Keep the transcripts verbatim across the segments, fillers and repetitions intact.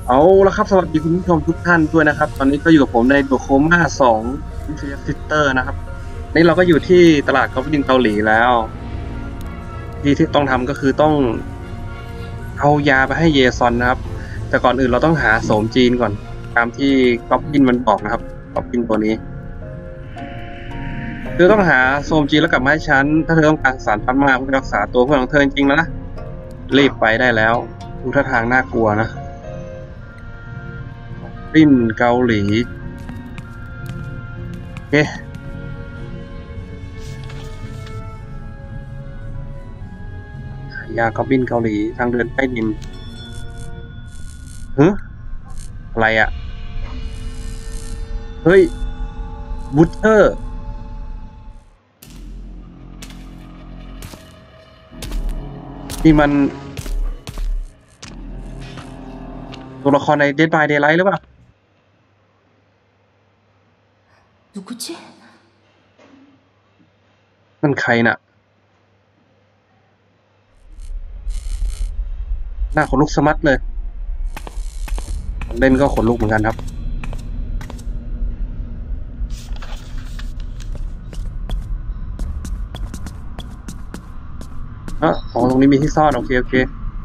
เอาละครับสวัสดีคุณผู้ชมทุกท่านด้วยนะครับตอนนี้ก็อยู่กับผมในตัวโคม่าสองวิทยาฟิตเตอร์นะครับนี่เราก็อยู่ที่ตลาดกอล์ฟดินเกาหลีแล้วที่ที่ต้องทำก็คือต้องเอายาไปให้เยซอนนะครับแต่ก่อนอื่นเราต้องหาโสมจีนก่อนตามที่กอล์ฟดินมันบอกนะครับกอล์ฟดินตัวนี้เธอต้องหาโสมจีนแล้วกลับมาให้ฉันถ้าเธอต้องการสารพัดมากเพื่อรักษาตัวเพื่อนของเธอจริงๆแล้วนะรีบไปได้แล้วดูท่าทางน่ากลัวนะดินเกาหลีโอเคยากอบบินเกาหลีทางเดินใต้ดินฮึอะไรอ่ะเฮ้ยบูเตอร์นี่มันตัวละครใน Dead by Daylight หรือเปล่า 누구지? มันใครน่ะหน้าขนลุกสมัดเลยเล่นก็ขนลุกเหมือนกันครับอ๋อตรงนี้มีที่ซ่อนโอเคโอเค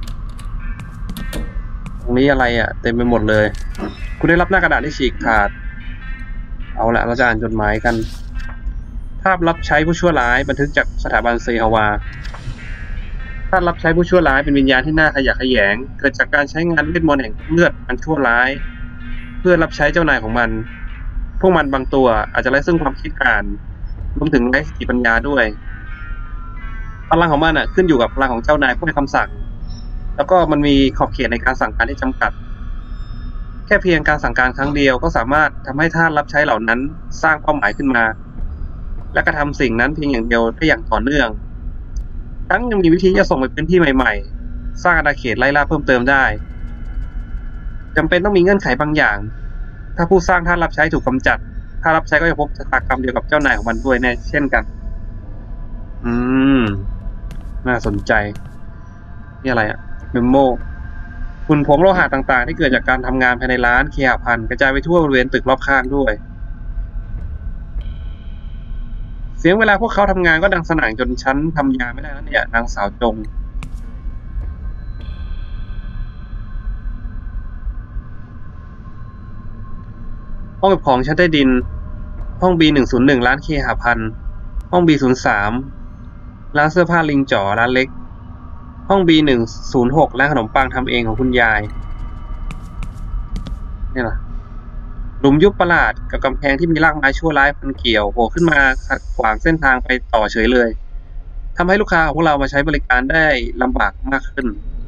ตรงนี้อะไรอ่ะเต็มไปหมดเลยคุณได้รับหน้ากระดาษที่ฉีกขาดเอาละเราจะอ่านจดหมายกันภาพรับใช้ผู้ชั่วร้ายบันทึกจากสถาบันเซฮาวาภาพรับใช้ผู้ชั่วร้ายเป็นวิญญาณที่น่าขยะแขยงเกิดจากการใช้งานเวทมนต์แห่งเลือดอันชั่วร้ายเพื่อรับใช้เจ้านายของมันพวกมันบางตัวอาจจะไร้ซึ่งความคิดอ่านรวมถึงไร้สติปัญญาด้วยพลังของมันอ่ะขึ้นอยู่กับพลังของเจ้านายผู้ให้คำสั่งแล้วก็มันมีขอบเขตในการสั่งการที่จำกัดแค่เพียงการสั่งการครั้งเดียวก็สามารถทำให้ท่านรับใช้เหล่านั้นสร้างเป้าหมายขึ้นมาและกระทำสิ่งนั้นเพียงอย่างเดียวได้อย่างต่อเนื่องทั้งยังมีวิธีจะส่งไปพื้นที่ใหม่ๆสร้างอาณาเขตไล่ล่าเพิ่มเติมได้จำเป็นต้องมีเงื่อนไขบางอย่างถ้าผู้สร้างท่านรับใช้ถูกกำจัดถ้ารับใช้ก็จะพบชะตากรรมเดียวกับเจ้านายของมันด้วยแน่เช่นกันอืมน่าสนใจนี่อะไรอะเมมโมฝุ่นผงโลหะต่างๆที่เกิดจากการทำงานภายในร้านเคหพันธ์กระจายไปทั่วบริเวณตึกรอบข้างด้วยเสียงเวลาพวกเขาทำงานก็ดังสนั่นจนฉันทำยาไม่ได้แล้วเนี่ยนางสาวจงห้องเก็บของชั้นใต้ดินห้อง บี หนึ่งศูนย์หนึ่ง ร้านเคหพันธ์ห้อง บี ศูนย์ สาม ร้านเสื้อผ้าลิงจ๋อร้านเล็กห้อง บี หนึ่งศูนย์หก ร้านขนมปังทำเองของคุณยายนี่เหรอหลุมยุบประหลาดกับกำแพงที่มีรากไม้ชั่วร้ายพันเกี่ยวโผล่ขึ้นมาขัดขวางเส้นทางไปต่อเฉยเลยทำให้ลูกค้าของพวกเรามาใช้บริการได้ลำบากมากขึ้น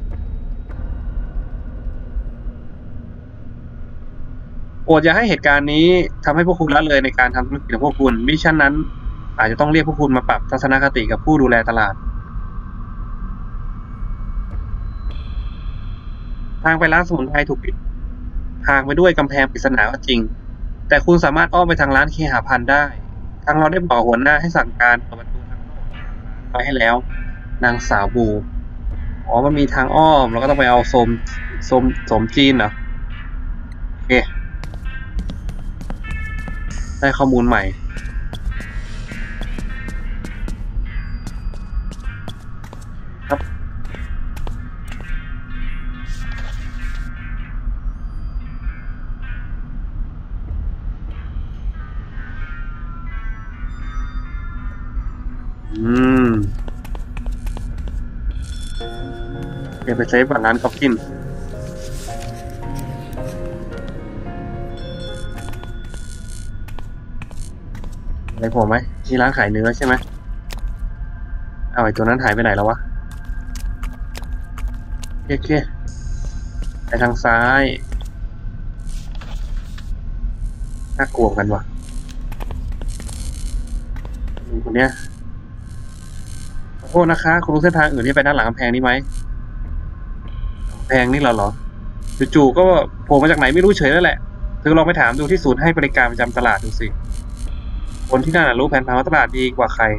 โปรดอย่าให้เหตุการณ์นี้ทำให้พวกคุณละเลยในการทำธุรกิจของพวกคุณมิฉะนั้นอาจจะต้องเรียกพวกคุณมาปรับทัศนคติกับผู้ดูแลตลาดทางไปร้านสมุนไพรถูกปิดทางไปด้วยกำแพงปริศนาก็จริงแต่คุณสามารถอ้อมไปทางร้านเคหพันธ์ได้ทางเราได้บอกหัวหน้าให้สั่งการเปิดประตูทางเข้าไปให้แล้วนางสาวบูอ๋อมันมีทางอ้อมเราก็ต้องไปเอาโสมโสมโสมจีนเหรอโอเคได้ข้อมูลใหม่ครับอืมเดี๋ยวไปเซฟก่อนร้านก๊อปกินอะไรผมไหมที่ร้านขายเนื้อใช่ไหมเอาไอ้ตัวนั้นหายไปไหนแล้ววะโอเคไปทางซ้ายน่ากลัวกันวะลุงคนเนี้ยขอโทษนะคะคุณรู้เส้นทางอื่นที่ไปด้านหลังกำแพงนี้ไหมกำแพงนี่เหรอเหรอจู่ๆก็โผล่มาจากไหนไม่รู้เฉยแล้วแหละเธอลองไปถามดูที่ศูนย์ให้บริการประจำตลาดดูสิคนที่นั่นรู้แผนผังของตลาดดีกว่าใคร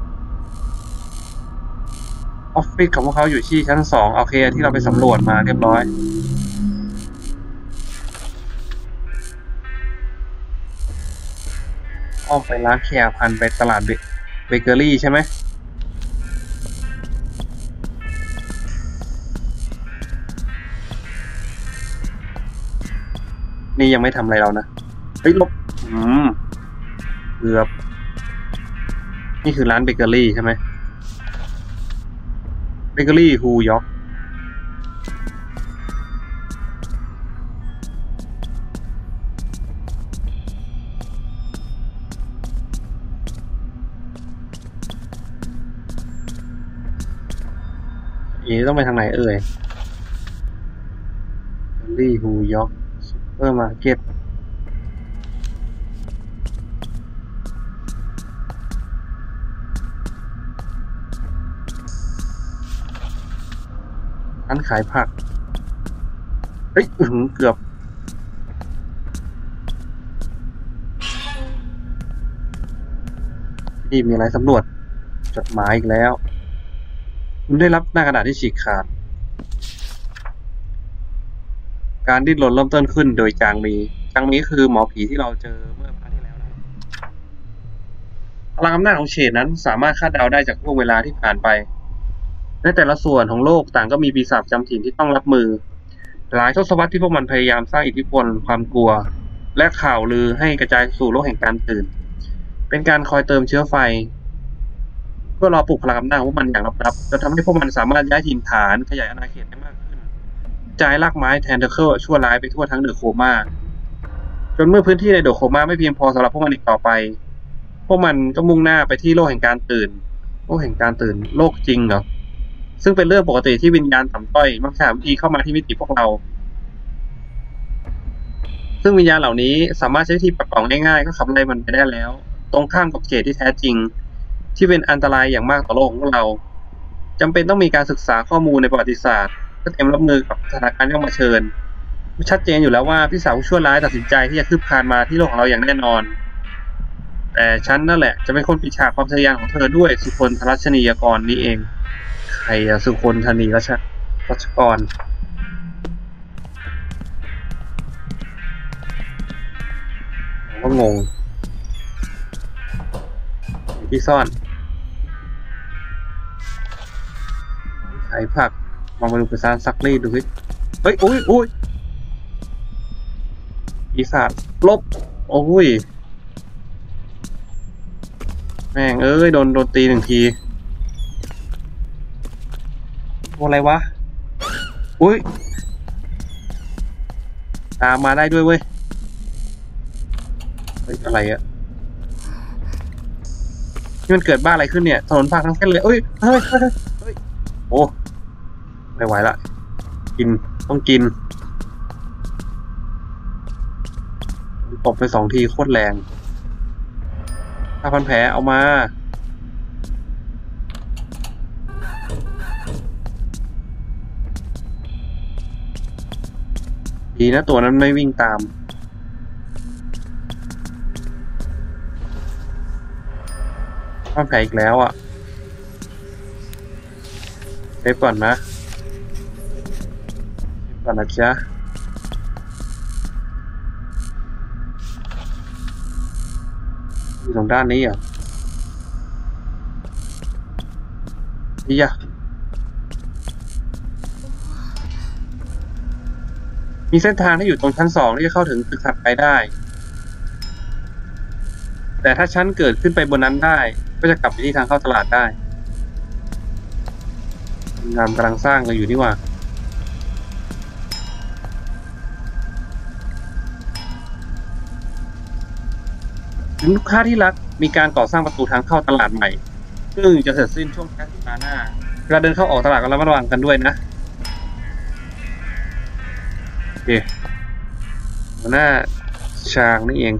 ออฟฟิศของพวกเขาอยู่ที่ชั้นสองโอเคที่เราไปสำรวจมาเรียบร้อยอ้อมไปร้านแคร์พันไปตลาดเบเกอรี่ใช่ไหมนี่ยังไม่ทำอะไรเรานะเฮ้ยลบอืมเกือบนี่คือร้านเบเกอรี่ใช่ไหมเบเกอรี่ฮูยอกเอ๋ต้องไปทางไหนเอ่ยเบเกอรี่ฮูยอกซุปเปอร์มาร์เก็ตร้านขายผักเฮ้ยอื้อหือเกือบนี่มีอะไรสำรวจจดหมายอีกแล้วคุณได้รับหน้ากระดาษที่ฉีกขาดการดิ้นรนเริ่มต้นขึ้นโดยจางมีจางมีคือหมอผีที่เราเจอเมื่อพาร์ทที่แล้วนะพลังอำนาจของเฉดนั้นสามารถคาดเดาได้จากช่วงเวลาที่ผ่านไปในแต่ละส่วนของโลกต่างก็มีปีศาจจำถิ่นที่ต้องรับมือหลายทศวรรษที่พวกมันพยายามสร้างอิทธิพลความกลัวและข่าวลือให้กระจายสู่โลกแห่งการตื่นเป็นการคอยเติมเชื้อไฟเพื่อรอปลุกพลังอำนาจของพวกมันอย่างลับๆจนทำให้พวกมันสามารถย้ายถิ่นฐานขยายอาณาเขตได้มากขึ้นจ่ายรากไม้แทนเทเคิลชั่วร้ายไปทั่วทั้งเดอะโคม่าจนเมื่อพื้นที่ในเดอะโคม่าไม่เพียงพอสำหรับพวกมันอีกต่อไปพวกมันก็มุ่งหน้าไปที่โลกแห่งการตื่นโลกแห่งการตื่นโลกจริงเหรอซึ่งเป็นเรื่องปกติที่วิญญาณต่ำต้อยมักจะหาวิธีเข้ามาที่มิติพวกเราซึ่งวิญญาณเหล่านี้สามารถใช้วิธีปัดเป่าง่ายๆก็ขับไล่มันไปได้แล้วตรงข้ามกับเขตที่แท้จริงที่เป็นอันตรายอย่างมากต่อโลกของเราจำเป็นต้องมีการศึกษาข้อมูลในประวัติศาสตร์เพื่อเตรียมรับมือกับสถานการณ์ที่ต้องเผชิญชัดเจนอยู่แล้วว่าพี่สาวผู้ชั่วร้ายตัดสินใจที่จะคืบคลานมาที่โลกของเราอย่างแน่นอนแต่ฉันนั่นแหละจะเป็นคนปิดฉากความทะยานของเธอด้วยสุคนทรัชนียกรนี้เองใครอะสุคนธนีรัชรัชกรผมก็งงที่ซ่อนขายผักมองไปดูไปซานซักรีดดูสิเฮ้ยอุ้ยอุ้ยปีศาจลบโอ้ยแม่งเอ้ยโดนโดนตีหนึ่งทีตัวอะไรวะอุ้ยตามมาได้ด้วยเว้ยเฮ้ยอะไรอะนี่มันเกิดบ้าอะไรขึ้นเนี่ยถนนพังทั้งเส้นเลยเอ้ยเฮ้ยเฮ้ยเฮ้ยโอ้ไม่ไหวละกินต้องกินตบไปสองทีโคตรแรงผ้าพันแผลเอามาดีนะตัวนั้นไม่วิ่งตามผ้าพันแผลอีกแล้วอ่ะเซฟก่อนนะเซฟก่อนนะจ๊ะอยู่ตรงด้านนี้อ่ะนี่อ่ะมีเส้นทางที่อยู่ตรงชั้นสองที่จะเข้าถึงตึกถัดไปได้แต่ถ้าชั้นเกิดขึ้นไปบนนั้นได้ก็จะกลับไปที่ทางเข้าตลาดได้งานกำลังสร้างกันอยู่นี่ว่าลูกค้าที่รักมีการก่อสร้างประตูทางเข้าตลาดใหม่ซึ่งจะเสร็จสิ้นช่วงท้ายสัปดาห์หน้าเวลาเดินเข้าออกตลาดก็ระมัดระวังกันด้วยนะโอเคหัวหน้าชางนี่เอง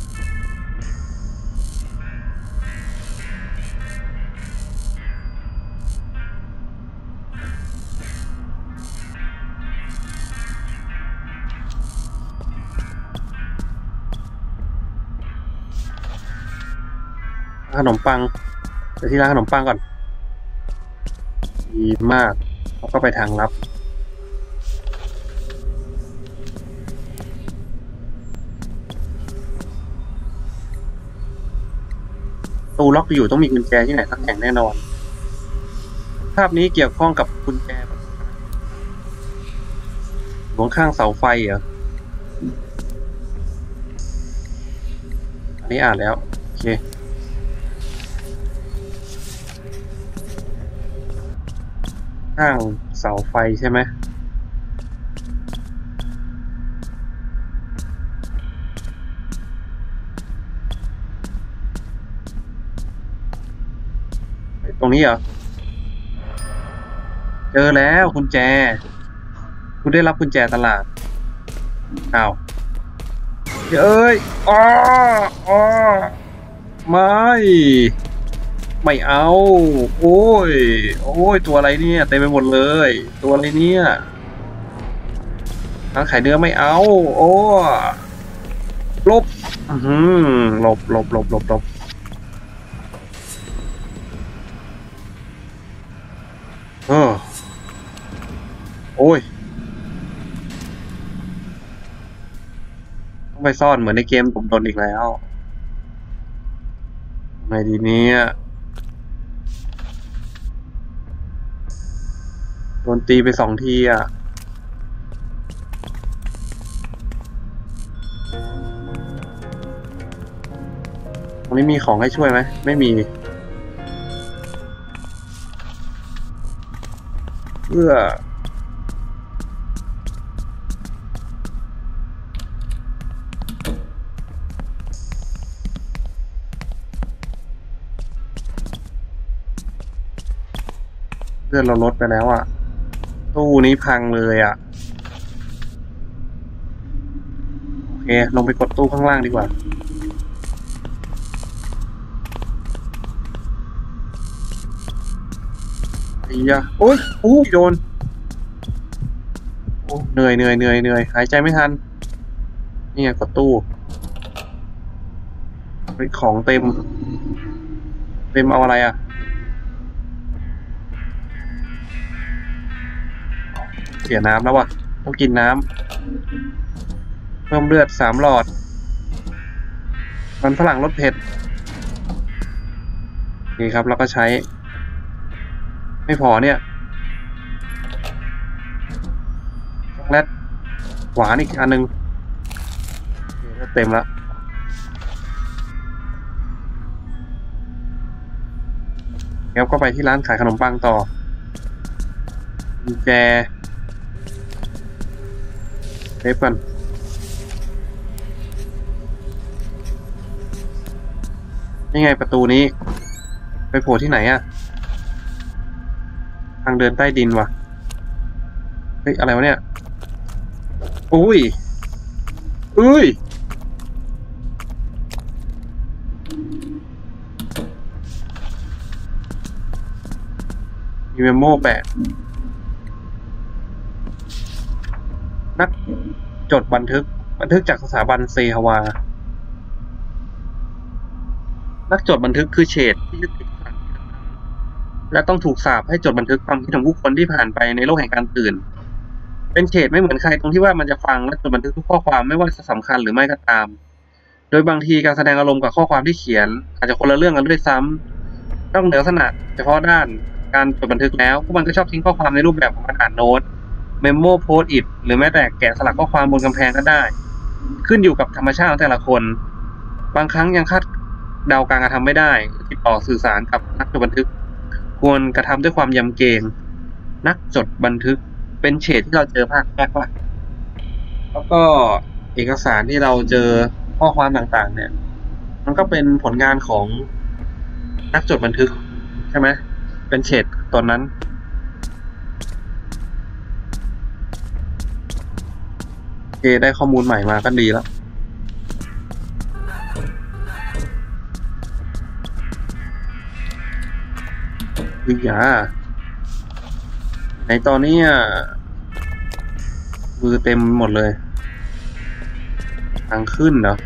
ขนมปังไปที่ร้านขนมปังก่อนดีมากแล้วก็ไปทางลับตูล็อกอยู่ต้องมีกุญแจที่ไหนสักแห่งแน่นอนภาพนี้เกี่ยวข้องกับกุญแจหลวงข้างเสาไฟเหรออันนี้อ่านแล้วโอเคข้างเสาไฟใช่ไหมตรงนี้เหรอเจอแล้วกุญแจคุณได้รับกุญแจตลาดอ้าวเอ้ยอ้ออ้อไม่ไม่เอาโอ้ยโอ้ยตัวอะไรเนี่ยเต็มไปหมดเลยตัวอะไรเนี่ยร้านขายเนื้อไม่เอาโอ้ลบอืมหลบหลบหลบหลบหลบเออโอ้ยต้องไปซ่อนเหมือนในเกมผมโดนอีกแล้วไงดีเนี่ยโดนตีไปสองทีอ่ะตรงนี้มีของให้ช่วยไหมไม่มีเพื่อเลื่อนเราลดไปแล้วอ่ะตู้นี้พังเลยอ่ะโอเคลงไปกดตู้ข้างล่างดีกว่าไอ้ยะโอ๊ยโอ้ยโดนโอ้เหนื่อยเหนื่อยเหนื่อยเหนื่อยหายใจไม่ทันนี่ไงกดตู้ของเต็มเต็มเอาอะไรอ่ะเสียน้ำแล้ววะต้องกินน้ำเพิ่มเลือดสามหลอดมันฝรั่งรสเผ็ดนี่ครับเราก็ใช้ไม่พอเนี่ยช็อกโกแลตหวานอีกอันนึงเต็มแล้วแล้วก็ไปที่ร้านขายขนมปังต่อกุญแจเทปกันนี่ไงประตูนี้ไปโผล่ที่ไหนอะทางเดินใต้ดินวะเฮ้ยอะไรวะเนี่ยอุ้ยอุ้ยมีเมมโม่แปะนักจดบันทึกบันทึกจากสถาบันเซฮาวานักจดบันทึกคือเฉดที่ยึดติดและต้องถูกสาปให้จดบันทึกความคิดของผู้คนที่ผ่านไปในโลกแห่งการตื่นเป็นเฉดไม่เหมือนใครตรงที่ว่ามันจะฟังและจดบันทึกทุกข้อความไม่ว่าจะสำคัญหรือไม่ก็ตามโดยบางทีการแสดงอารมณ์กับข้อความที่เขียนอาจจะคนละเรื่องกันด้วยซ้ำนอกเหนือลักษณะเฉพาะด้านการจดบันทึกแล้วพวกมันก็ชอบทิ้งข้อความในรูปแบบของการอ่านโน้ตเมมโมโพสต์อิทหรือแม้แต่แกะสลักข้อความบนกำแพงก็ได้ขึ้นอยู่กับธรรมชาติของแต่ละคนบางครั้งยังคาดเดาการกระทำไม่ได้ติดต่อสื่อสารกับนักจดบันทึกควรกระทำด้วยความยำเกรงนักจดบันทึกเป็นเฉดที่เราเจอภาคแรกว่าแล้วก็เอกสารที่เราเจอข้อความต่างๆเนี่ยมันก็เป็นผลงานของนักจดบันทึกใช่ไหมเป็นเฉดตอนนั้นโอเคได้ข้อมูลใหม่มาก็ดีแล้ววิญญาในตอนนี้มือเต็มหมดเลยทางขึ้นเหรอ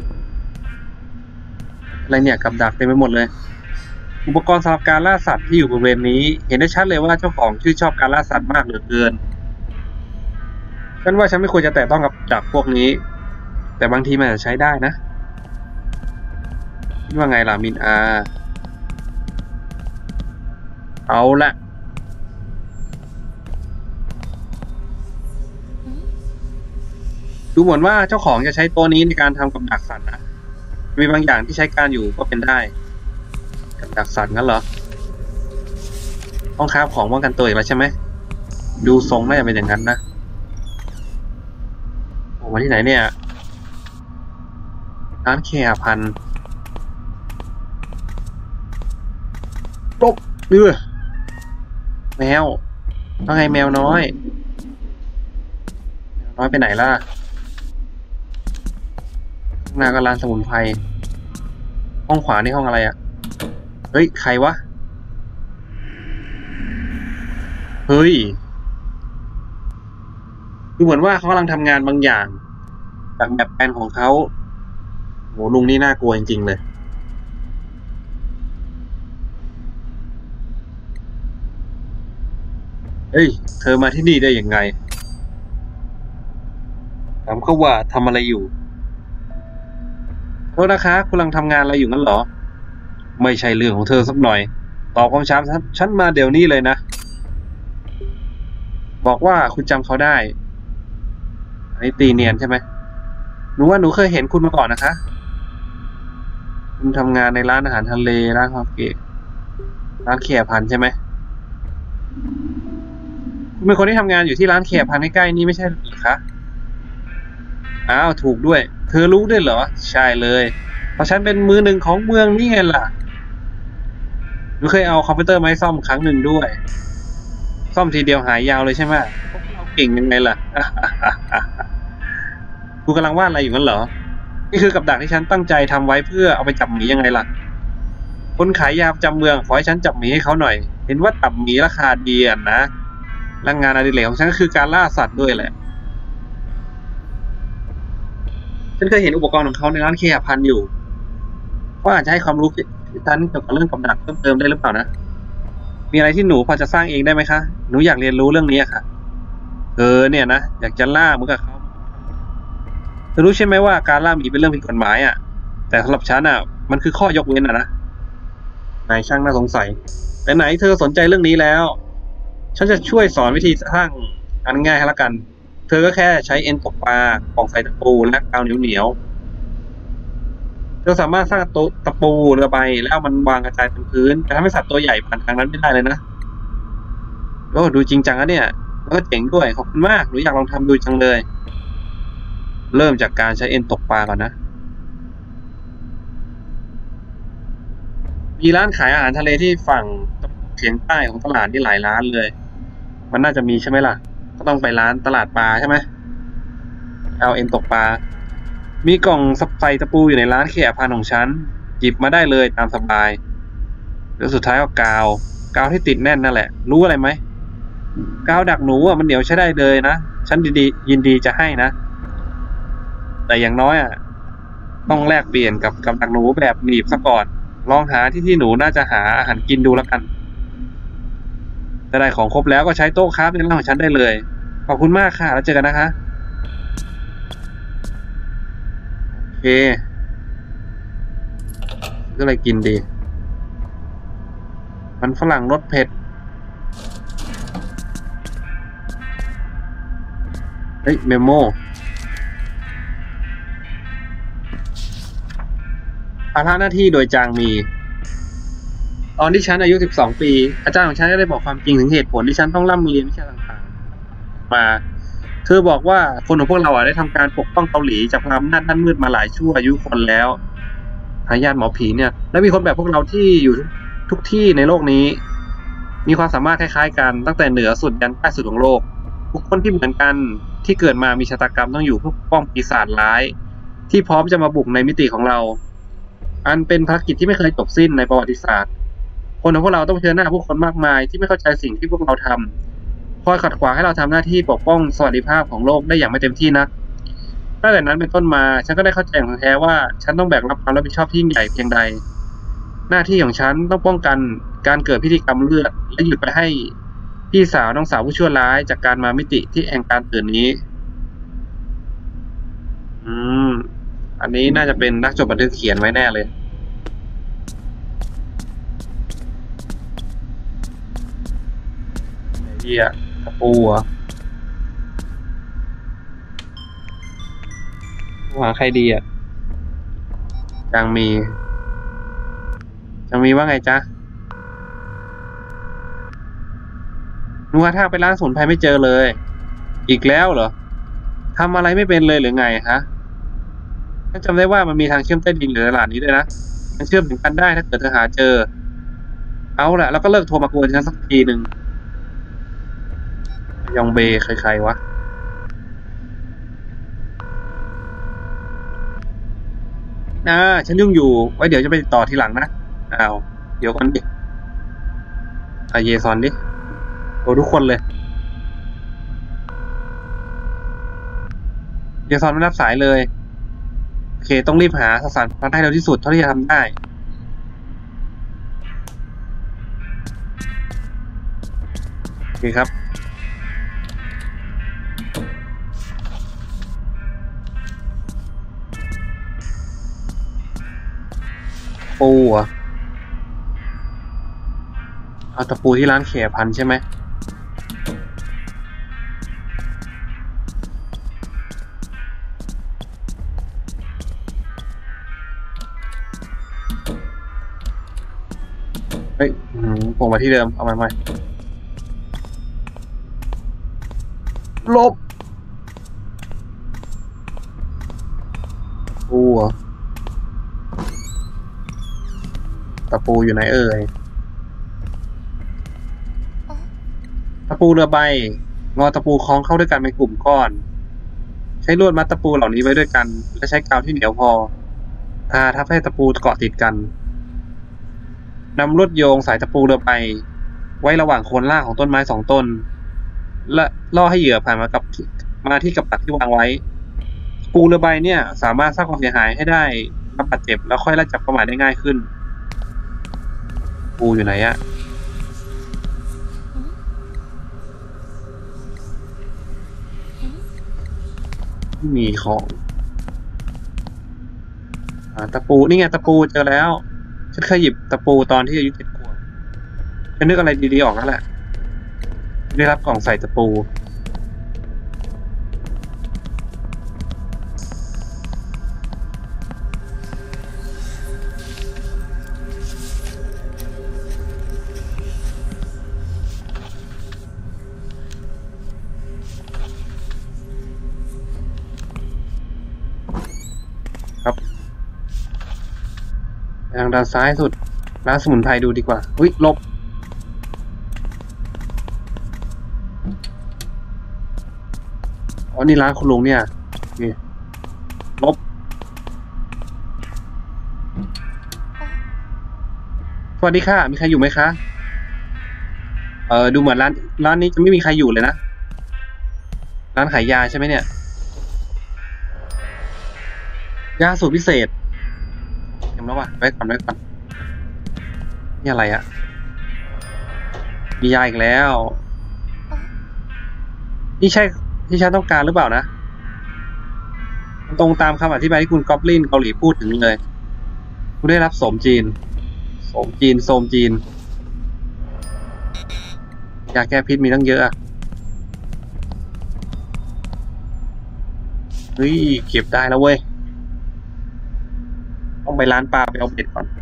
อะไรเนี่ยกับดักเต็มไปหมดเลยอุปกรณ์สำหรับการล่าสัตว์ที่อยู่บริเวณนี้เห็นได้ชัดเลยว่าเจ้าของชื่นชอบการล่าสัตว์มากเหลือเกินฉันว่าฉันไม่ควรจะแตะต้องกับดักพวกนี้แต่บางทีมันอาจจะใช้ได้นะคิดว่าไงล่ะมินอาเอาละดูเหมือนว่าเจ้าของจะใช้ตัวนี้ในการทำกับดักสัตว์นะมีบางอย่างที่ใช้การอยู่ก็เป็นได้กับดักสัตว์งั้นเหรอต้องคราฟของป้องกันตัวอีกแล้วใช่ไหมดูทรงน่าจะเป็นอย่างนั้นนะโอ้มาที่ไหนเนี่ยร้านเคหพันธ์ตบเดือแมวว่าไงแมวน้อยแมวน้อยไปไหนล่ะข้างหน้าก็ร้านสมุนไพรห้องขวานี่ห้องอะไรอ่ะเฮ้ยใครวะเฮ้ยดูเหมือนว่าเขากำลังทำงานบางอย่างจากแบบแผนของเขาโหลุงนี่น่ากลัวจริงๆเลยเฮ้ยเธอมาที่นี่ได้ยังไงถามเขาว่าทำอะไรอยู่โทษนะคะคุณกำลังทำงานอะไรอยู่งั้นเหรอไม่ใช่เรื่องของเธอสักหน่อยตอบคำถามฉันมาเดี๋ยวนี้เลยนะบอกว่าคุณจำเขาได้อันนี้ตีเนียนใช่ไหมหนูว่าหนูเคยเห็นคุณมาก่อนนะคะคุณทำงานในร้านอาหารทะเลร้านคาเฟ่ร้านเคหพันธ์ใช่ไหมคุณเป็นคนที่ทำงานอยู่ที่ร้านเคหพันธ์ใกล้ๆนี่ไม่ใช่หรือคะอ้าวถูกด้วยเธอรู้ด้วยเหรอใช่เลยเพราะฉันเป็นมือหนึ่งของเมืองนี่ไงล่ะหนูเคยเอาคอมพิวเตอร์มาให้ซ่อมครั้งหนึ่งด้วยซ่อมทีเดียวหายยาวเลยใช่ไหมพวกเราเก่งยังไงล่ะ คุณกำลังวาดอะไรอยู่งั้นเหรอนี่คือกับดักที่ฉันตั้งใจทำไว้เพื่อเอาไปจับหมียังไงล่ะคนขายยาประจำเมืองขอให้ฉันจับหมีให้เขาหน่อยเห็นว่าจับหมีราคาดีอ่ะนะและงานอดิเรกของฉันก็คือการล่าสัตว์ด้วยแหละฉันเคยเห็นอุปกรณ์ของเขาในร้านเคหพันธ์อยู่ว่าอาจจะให้ความรู้ฉันเกี่ยวกับเรื่องกับดักเพิ่มเติมได้หรือเปล่านะมีอะไรที่หนูพอจะสร้างเองได้ไหมคะหนูอยากเรียนรู้เรื่องนี้ค่ะเออเนี่ยนะอยากจะล่าเหมือนกับเขาเธอรู้ใช่ไหมว่าการล่าหมีเป็นเรื่องผิดกฎหมายอ่ะแต่สำหรับฉันอ่ะมันคือข้อยกเว้นอ่ะนะนายช่างน่าสงสัยแต่ไหนเธอสนใจเรื่องนี้แล้วฉันจะช่วยสอนวิธีสร้างอันง่ายให้ละกันเธอก็แค่ใช้เอ็นตกปลากล่องใส่ตะปูและกาวเหนียวเหนียวเธอสามารถสร้างตะปูเรือใบแล้วมันวางกระจายเต็มพื้นจะทำให้สัตว์ตัวใหญ่ผ่านทางนั้นไม่ได้เลยนะโอ้ดูจริงจังนะเนี่ยแล้วก็เจ๋งด้วยขอบคุณมากหนูอยากลองทำดูจังเลยเริ่มจากการใช้เอ็นตกปลาก่อนนะมีร้านขายอาหารทะเลที่ฝั่งเฉียงใต้ของตลาดนี่หลายร้านเลยมันน่าจะมีใช่ไหมล่ะก็ต้องไปร้านตลาดปลาใช่ไหมเอาเอ็นตกปลามีกล่องซับไซตะปูอยู่ในร้านเคหพันธ์ของฉันหยิบมาได้เลยตามสบายแล้วสุดท้ายก็กาวกาวที่ติดแน่นนั่นแหละรู้อะไรไหมกาวดักหนูอ่ะมันเหนียวใช้ได้เลยนะฉันดีๆยินดีจะให้นะแต่อย่างน้อยอ่ะต้องแลกเปลี่ยนกับกับดักหนูแบบหนีบซะก่อนลองหาที่ที่หนูน่าจะหาอาหารกินดูแล้วกันถ้าได้ของครบแล้วก็ใช้โต๊ะคราฟในร้านของฉันได้เลยขอบคุณมากค่ะแล้วเจอกันนะคะโอเคก็อะไรกินดีมันฝรั่งรสเผ็ดเฮ้ยเมโมภาระหน้าที่โดยจางมีตอนที่ฉันอายุสิบสองปีอาจารย์ของฉันก็ได้บอกความจริงถึงเหตุผลที่ฉันต้องร่ำเรียนวิชาต่างๆมาเธอบอกว่าคนของพวกเราได้ทำการปกป้องเกาหลีจากความอำนาจด้านมืดมาหลายชั่วอายุคนแล้วทายาทหมอผีเนี่ยและมีคนแบบพวกเราที่อยู่ทุกที่ในโลกนี้มีความสามารถคล้ายๆกันตั้งแต่เหนือสุดยันใต้สุดของโลกบุคคลที่เหมือนกันที่เกิดมามีชะตากรรมต้องอยู่เพื่อปกป้องปีศาจร้ายที่พร้อมจะมาบุกในมิติของเราอันเป็นภารกิจที่ไม่เคยจบสิ้นในประวัติศาสตร์คนของพวกเราต้องเผชิญหน้าผู้คนมากมายที่ไม่เข้าใจสิ่งที่พวกเราทำคอยขัดขวางให้เราทำหน้าที่ปกป้องสวัสดิภาพของโลกได้อย่างไม่เต็มที่นักตั้งแต่นั้นเป็นต้นมาฉันก็ได้เข้าใจอย่างแท้ว่าฉันต้องแบกรับความรับผิดชอบที่ยิ่งใหญ่เพียงใดหน้าที่ของฉันต้องป้องกันการเกิดพิธีกรรมเลือดและหยุดไปให้พี่สาวน้องสาวผู้ชั่วร้ายจากการมามิติที่แห่งการตื่นนี้อืมอันนี้น่าจะเป็นนักจดบันทึกเขียนไว้แน่เลยเหี้ยตะปูเหรอหาใครดีอ่ะจังมีจังมีว่าไงจ๊ะนัวทางไปร้านสมุนไพรไม่เจอเลยอีกแล้วเหรอทำอะไรไม่เป็นเลยหรือไงฮะฉันจำได้ว่ามันมีทางเชื่อมใต้ดินหรือตลาดนี้ด้วยนะมันเชื่อมถึงกันได้ถ้าเกิดเธอหาเจอเอาแหละแล้วก็เลิกโทรมากวนฉันสักทีหนึ่งยองเบใครๆวะอ่าฉันยุ่งอยู่ไว้เดี๋ยวจะไปติดต่อทีหลังนะอ้าวเดี๋ยวก่อนดิอาเยซอนดิโอ้ทุกคนเลยเยซอนไม่รับสายเลยโอเคต้องรีบหาสสารพันให้เร็วที่สุดเท่าที่จะทำได้โอเคครับปูอ่ะเอาตะปูที่ร้านเขียพันใช่ไหมเฮ้ยผมมาที่เดิมเอาใหม่ใหม่ลบปูอ่ะตะปูอยู่ไหนเอ่ยตะปูเรือใบงอตะปูคล้องเข้าด้วยกันเป็นกลุ่มก้อนใช้ลวดมัดตะปูเหล่านี้ไว้ด้วยกันและใช้กาวที่เหนียวพอทาทับให้ตะปูเกาะติดกันนำลวดโยงสายตะปูเรือใบไว้ระหว่างโคนล่างของต้นไม้สองต้นและล่อให้เหยื่อผ่านมากับมาที่กับดักที่วางไว้ตะปูเรือใบเนี่ยสามารถสร้างความเสียหายให้ได้รับบาดเจ็บแล้วค่อยไล่จับเป้าหมายได้ง่ายขึ้นปูอยู่ไหนอะมีของอ่าตะปูนี่ไงตะปูเจอแล้วฉันเคยหยิบตะปูตอนที่อายุเจ็ดขวบฉันนึกอะไรดีๆออกแล้วแหละได้รับกล่องใส่ตะปูครับทางด้านซ้ายสุดร้านสมุนไพรดูดีกว่าอุ้ยลบอ๋อนี่ร้านคุณลุงเนี่ยนี่ลบสวัสดีค่ะมีใครอยู่ไหมคะเออดูเหมือนร้านร้านนี้จะไม่มีใครอยู่เลยนะร้านขายยาใช่ไหมเนี่ยยาสูตรพิเศษเห็นแล้วว่ะไว้ก่อนไว้ก่อนนี่อะไรอะมียาอีกแล้วนี่ใช่ที่ฉันต้องการหรือเปล่านะตรงตามคำอธิบายที่คุณก๊อบลินเกาหลีพูดถึงเลยคุณได้รับโสมจีนโสมจีนโสมจีนยาแก้พิษมีตั้งเยอะอะเฮ้ยเก็บได้แล้วเว้ยต้องไปร้านปลาไปเอาเบ็ดก่อน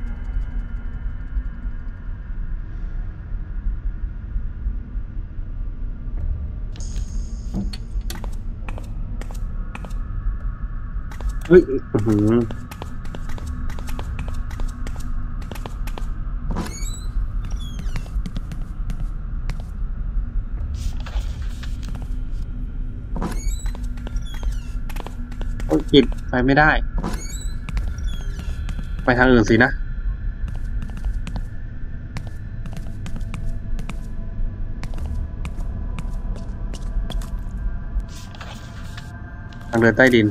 เฮ้ยอื้อหือโอ้ยปิดไปไม่ได้ไปทางอื่นสินะทางเดินใต้ดิน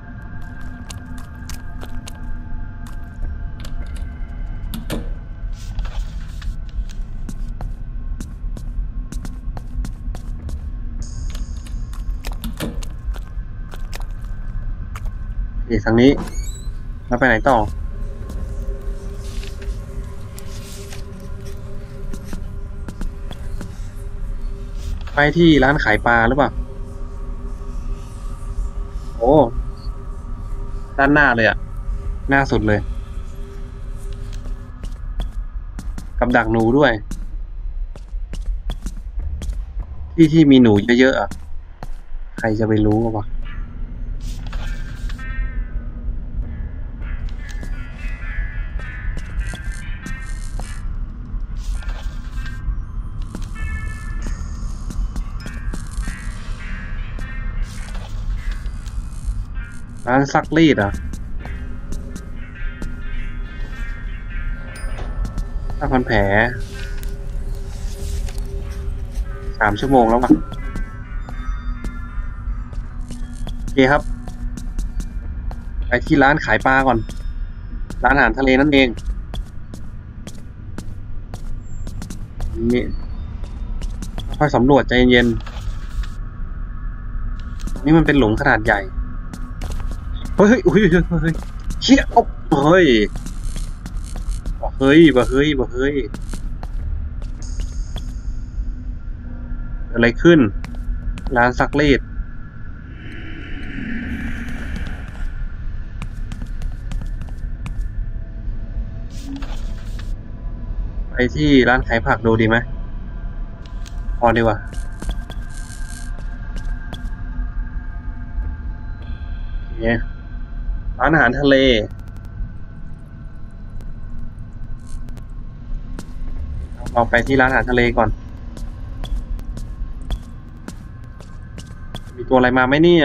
เอ๊ะทางนี้แล้วไปไหนต่อไปที่ร้านขายปลาหรือเปล่าโอ้ด้านหน้าเลยอะหน้าสุดเลยกับดักหนูด้วย ที่ที่มีหนูเยอะๆอะใครจะไปรู้วะร้านซักรีดอ่ะถ้าพันแผลสามชั่วโมงแล้ววะโอเคครับไปที่ร้านขายปลาก่อนร้านอาหารทะเลนั่นเองนี่ค่อยสำรวจใจเย็นๆนี่มันเป็นหลุมขนาดใหญ่เฮ้ยเฮ้ยเฮ้ยเฮ้ยเชี่ยโอ้เฮ้ยบ่เฮ้ยบ่เฮ้ยบ่เฮ้ยอะไรขึ้นร้านซักรีดไปที่ร้านขายผักดูดีไหมพอดีกว่าโอเคร้านอาหารทะเลเราไปที่ร้านอาหารทะเลก่อนมีตัวอะไรมาไหมเนี่ย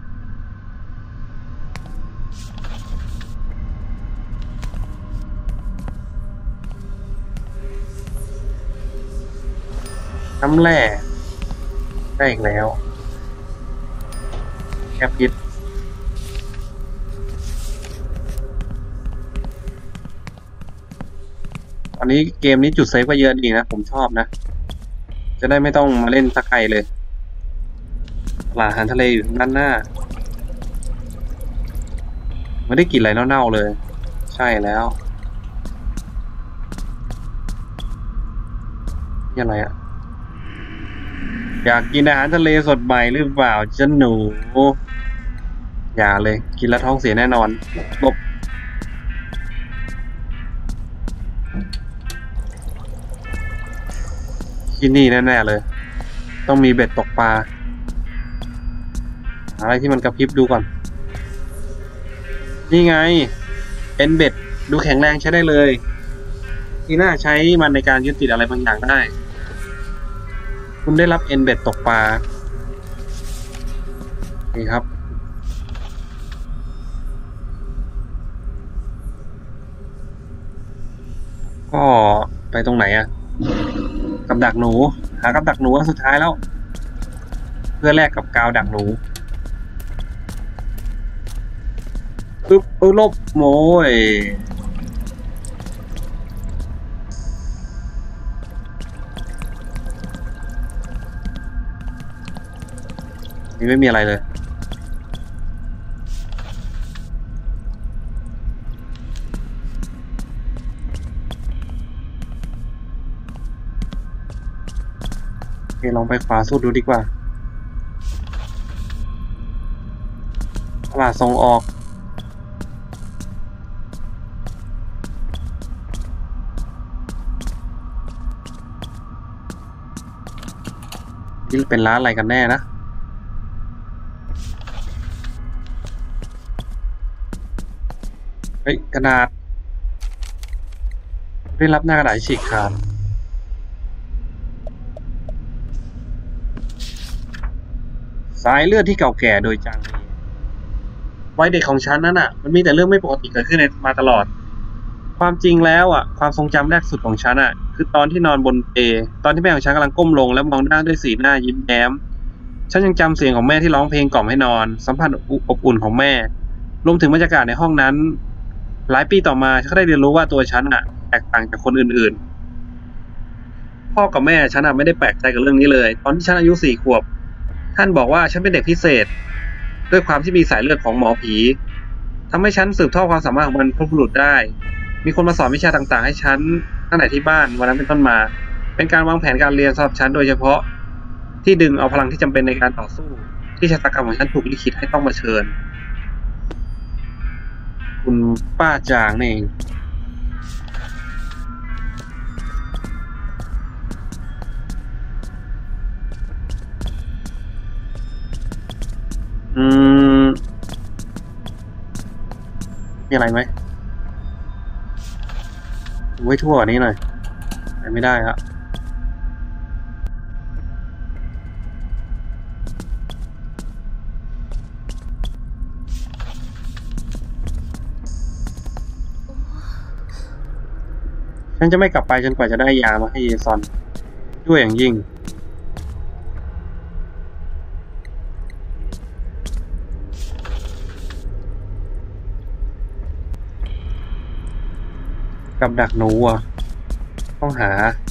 น้ำแร่ได้อีกแล้วแคปพิษตอนนี้เกมนี้จุดเซฟก็เยอะดีนะผมชอบนะจะได้ไม่ต้องมาเล่นสักไกลเลยตลาดอาหารทะเลอยู่ด้านหน้าไม่ได้กินอะไรเน่าๆเลยใช่แล้วนี่อะไรอะอยากกินอาหารทะเลสดใหม่หรือเปล่าเจ้าหนูอย่าเลยกินแล้วท้องเสียแน่นอนลบที่นี่แน่ๆเลยต้องมีเบ็ดตกปลาอะไรที่มันกระพริบดูก่อนนี่ไงเอ็นเบ็ดดูแข็งแรงใช้ได้เลยที่น่าใช้มันในการยึดติดอะไรบางอย่างได้คุณได้รับเอ็นเบ็ดตกปลานี่ครับก็ไปตรงไหนอะกับดักหนูหากับดักหนูอันสุดท้ายแล้วเพื่อแลกกับกาวดักหนูปึ๊บปึ๊บลบโมยนี่ไม่มีอะไรเลยโอเคลองไปขวาสุดดูดีกว่าตลาดส่งออกนี่เป็นร้านอะไรกันแน่นะเฮ้ยกระดาษได้รับหน้ากระดาษฉีกขาดสายเลือดที่เก่าแก่โดยจางมีวัยเด็กของฉันนั้นอ่ะมันมีแต่เรื่องไม่ปกติเกิดขึ้นมาตลอดความจริงแล้วอ่ะความทรงจำแรกสุดของฉันอ่ะคือตอนที่นอนบนเปลตอนที่แม่ของฉันกำลังก้มลงและมองหน้าด้วยสีหน้ายิ้มแย้มฉันยังจำเสียงของแม่ที่ร้องเพลงกล่อมให้นอนสัมผัสอบอุ่นของแม่รวมถึงบรรยากาศในห้องนั้นหลายปีต่อมาฉันก็ได้เรียนรู้ว่าตัวฉันอ่ะแตกต่างจากคนอื่นๆพ่อกับแม่ฉันอ่ะไม่ได้แปลกใจกับเรื่องนี้เลยตอนที่ฉันอายุสี่ขวบท่านบอกว่าฉันเป็นเด็กพิเศษด้วยความที่มีสายเลือดของหมอผีทำให้ฉันสืบทอดความสามารถของบรรพบุรุษได้มีคนมาสอนวิชาต่างๆให้ฉันตั้งแต่ที่บ้านวันนั้นเป็นต้นมาเป็นการวางแผนการเรียนสำหรับฉันโดยเฉพาะที่ดึงเอาพลังที่จำเป็นในการต่อสู้ที่ชะตากรรมของฉันถูกลิขิตให้ต้องมาเชิญคุณป้าจางนี่เองอืมมีอะไรไหมไว้ทั่วนี้หน่อยไม่ได้ครับฉันจะไม่กลับไปจนกว่าจะได้ยามาให้เยซอนด้วยอย่างยิ่งกับดักหนูอ่ะต้องหา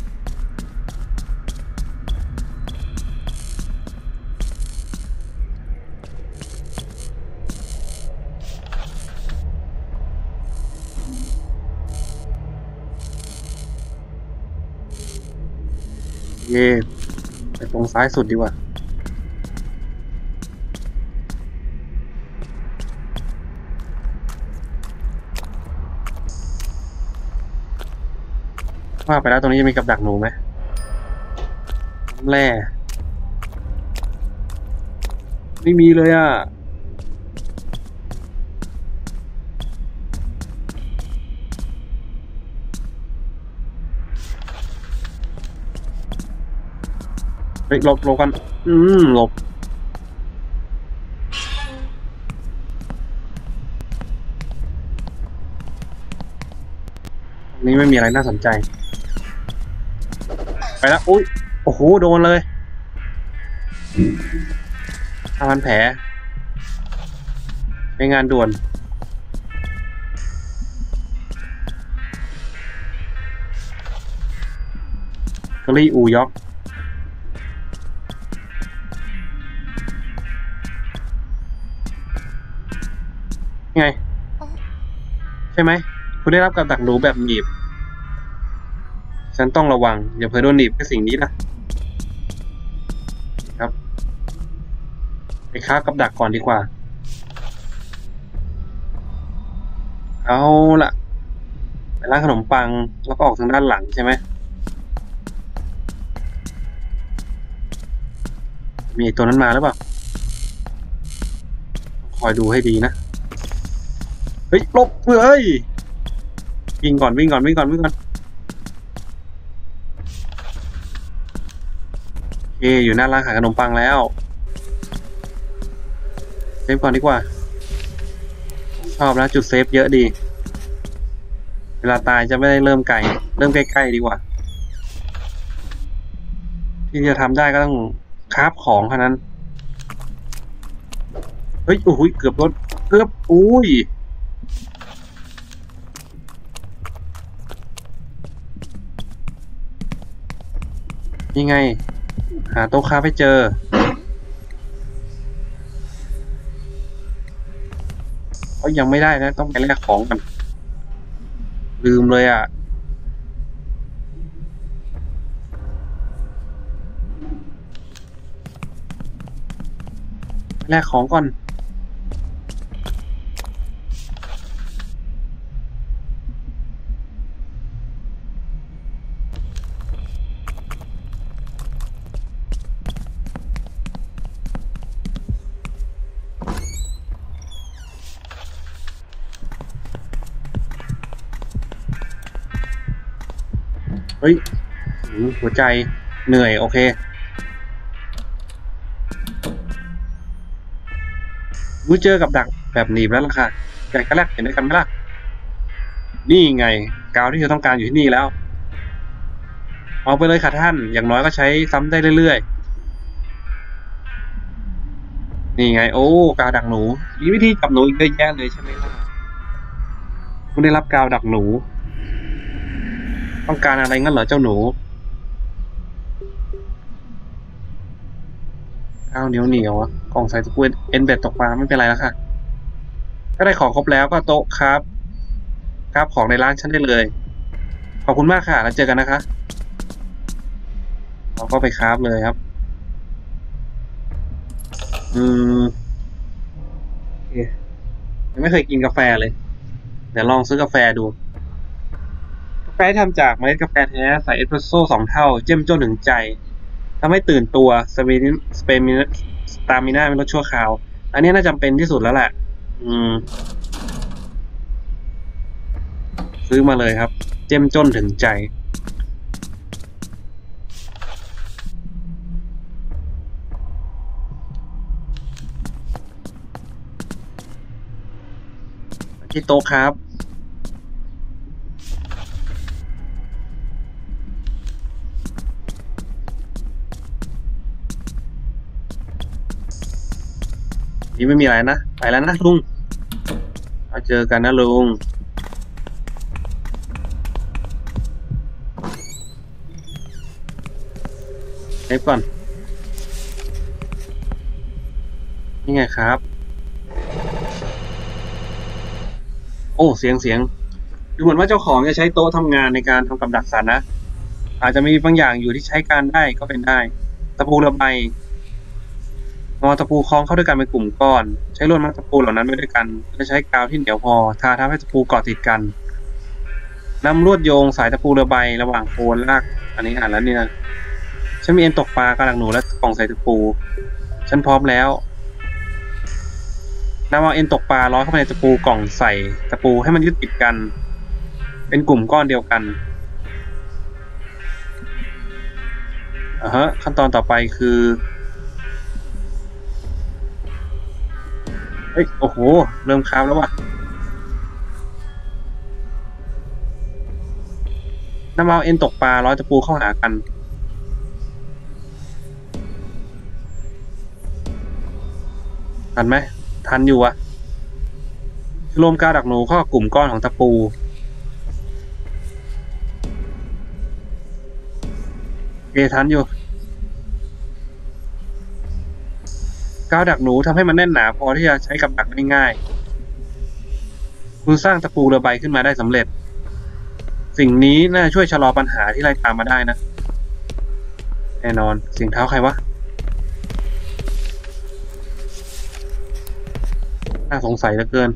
เย่ไปตรงซ้ายสุดดีกว่าว่าไปแล้วตรงนี้จะมีกับดักหนูไหมแร่ไม่มีเลยอ่ะเฮ้ยหลบหลบกันอืมหลบตรงนี้ไม่มีอะไรน่าสนใจไปแล้วอุ้ยโอ้โหโดนเลยห้าพันแผลใช้งานด่วนกรีอูยอกไงใช่ไหมคุณได้รับกับดักหนูแบบหนีบฉันต้องระวังอย่าเผลอโดนหนีบกับสิ่งนี้นะครับไปค้ากับดักก่อนดีกว่าเอาล่ะไปร้านขนมปังแล้วก็ออกทางด้านหลังใช่ไหมมีตัวนั้นมาหรือเปล่าคอยดูให้ดีนะเฮ้ยหลบเฮ้ยวิ่งก่อนวิ่งก่อนวิ่งก่อนวิ่งก่อนโอเคอยู่หน้าร้านขายขนมปังแล้วเซฟก่อนดีกว่าชอบนะจุดเซฟเยอะดีเวลาตายจะไม่ได้เริ่มไกลเริ่มใกล้ๆดีกว่าที่จะทำได้ก็ต้องคราฟของเท่านั้นเฮ้ยโอ้ยเกือบรถเกือบอุ้ยยังไงหาโต๊ะคราฟให้เจอก็ยังไม่ได้นะต้องไปแลกของกันลืมเลยอ่ะแลกของก่อนเฮ้ยหัวใจเหนื่อยโอเครู้เจอกับดักแบบหนีบแล้วล่ะค่ะแต่ก็แลกเห็นด้วยกันไหมล่ะนี่ไงกาวที่เธอต้องการอยู่ที่นี่แล้วเอาไปเลยค่ะท่านอย่างน้อยก็ใช้ซ้ำได้เรื่อยๆนี่ไงโอ้กาวดักหนูมีวิธีจับหนูอีกเยอะแยะเลยใช่ไหมล่ะคุณได้รับกาวดักหนูต้องการอะไรงั้นเหรอเจ้าหนูกาวเหนียวเหนียวอะกล่องใส่สกูเอ็นเบ็ดตกปลาไม่เป็นไรแล้วค่ะถ้าได้ของครบแล้วก็โต๊ะครับครับของในร้านฉันได้เลยขอบคุณมากค่ะแล้วเจอกันนะคะเราก็ไปคราฟเลยครับอืมโอเคยังไม่เคยกินกาแฟเลยเดี๋ยวลองซื้อกาแฟดูกาแฟที่ทำจากเมล็ดกาแฟแท้ใส่เอสเปรสโซ่สองเท่าเจ้มจนถึงใจทำให้ตื่นตัวสเปมิสเปมิสตามิน่าเป็นรสชั่วคราวอันนี้น่าจำเป็นที่สุดแล้วแหละอืมซื้อมาเลยครับเจ้มจนถึงใจที่โต๊ะครับนี่ไม่มีอะไรนะไปแล้วนะลุงเอาเจอกันนะลุงเซฟก่อนนี่ไงครับโอ้เสียงเสียงดูเหมือนว่าเจ้าของจะใช้โต๊ะทำงานในการทำกับดักสัตว์นะอาจจะมีบางอย่างอยู่ที่ใช้การได้ก็เป็นได้ตะปูเรือใบงอตะปูคล้องเข้าด้วยกันเป็นกลุ่มก้อนใช้ลวดมัดตะปูเหล่านั้นไว้ด้วยกันและใช้กาวที่เหนียวพอทาทับให้ตะปูเกาะติดกันนำลวดโยงสายตะปูเรือใบระหว่างโคนลากอันนี้อ่านแล้วเนี่ยฉันมีเอ็นตกปลากระดักหนูและกล่องใส่ตะปูฉันพร้อมแล้วนำเอาเอ็นตกปลาร้อยเข้าไปในตะปูกล่องใส่ตะปูให้มันยึดติดกันเป็นกลุ่มก้อนเดียวกันอ่าฮะขั้นตอนต่อไปคือเฮ้ยโอ้โหเริ่มค้างแล้วว่ะนำเอาเอ็นตกปลาร้อยตะปูเข้าหากันทันไหมทันอยู่อะรวมกาวดักหนูเข้ากับกลุ่มก้อนของตะปูเอทันอยู่กาวดักหนูทำให้มันแน่นหนาพอที่จะใช้กับดักได้ง่ายคุณสร้างตะปูเรือใบขึ้นมาได้สำเร็จสิ่งนี้น่าช่วยชะลอปัญหาที่ไล่ตามมาได้นะแน่นอนเสียงเท้าใครวะน่าสงสัยเหลือเกิน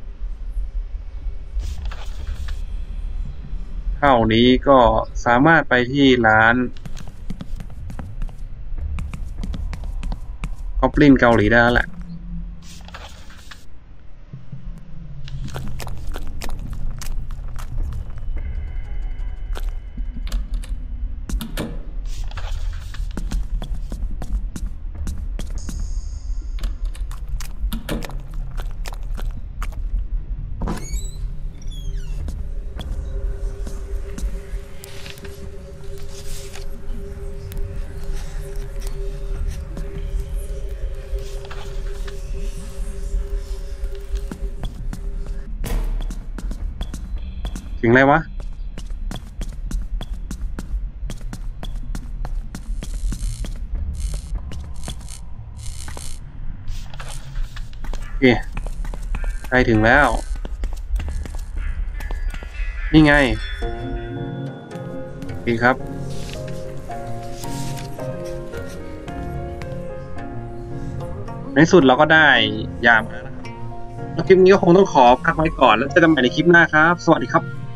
เท่านี้ก็สามารถไปที่ร้านกอบลินเกาหลีได้แล้วแหละถึงอะไรวะโอเคใกล้ถึงแล้วนี่ไงโอเคครับในสุดเราก็ได้ยามแล้วนะครับแล้วคลิปนี้ก็คงต้องขอพักไว้ก่อนแล้วเจอกันใหม่ในคลิปหน้าครับสวัสดีครับ